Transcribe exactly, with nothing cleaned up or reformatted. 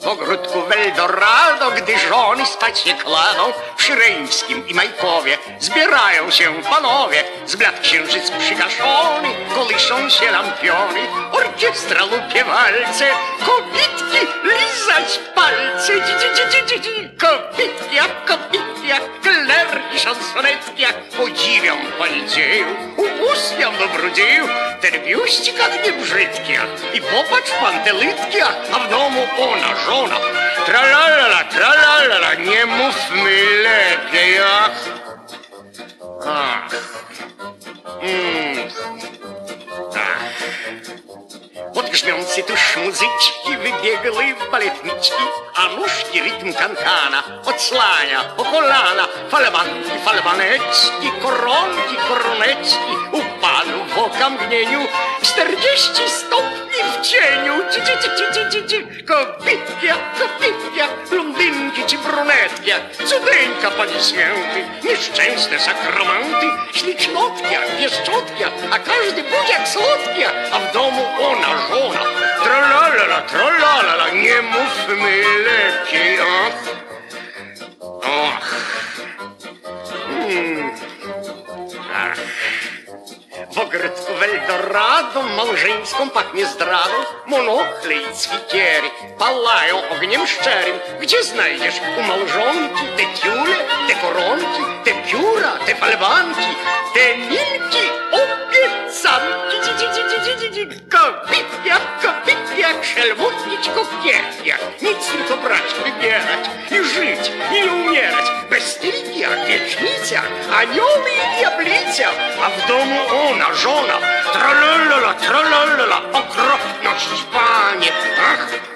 W ogródku w Eldorado, gdy żony spać się kładą, w Szyreńskim i Majkowie zbierają się panowie. Z blat księżyc przygaszony, kołyszą się lampiony, orkiestra lupie walce, kobitki lizać palce. Dzi, dzi, dzi, dzi, dzi, dzi. Kobitki, a kobitki, a kler i szansonetki, a podziwiam paldzieju, ubóstwiam dobrodzieju. Ten biuścik, a nie brzydki, i popatrz pan te lytki, a w domu ona żona. Tralalala, tralalala, nie mówmy lepiej, ach. Ach. Mm. Ach. Pod grzmiący tuż muzyczki wybiegły baletniczki, a nóżki rytm kankana odsłania po kolana. Falbanki, falbaneczki, koronki, koroneczki upadł w okamgnieniu czterdzieści stopni w cieniu. Ci, ci, ci, ci, ci, ci, ci. Kobitki, kobitki, blondynki czy brunetki, cudeńka pani święty, nieszczęsne sakramenty, ślicznotki, pieszczotki, a każdy buziak słodki, a w domu ona żona. Tralalala, tralalala, nie mówmy lepiej, ach. Ach. Mm. Ach. W ogródku w Eldorado małżeńską pachnie zdradą, monokle i cwikiery palają ogniem szczerym. Gdzie znajdziesz u małżonki te tiule, te koronki, te pióra, te falbanki, te milki, obiecanki? Dzi, dzi, dzi, dzi, dzi, dzi. Kobitki, kobitki, jak szelmutnić kokietki, nic tylko brać, wybierać i żyć i umierać. Bestylki, wiecznica, anioły i diablica, a w domu ona żona. Tralalala, tralalala, okropność, panie, ach.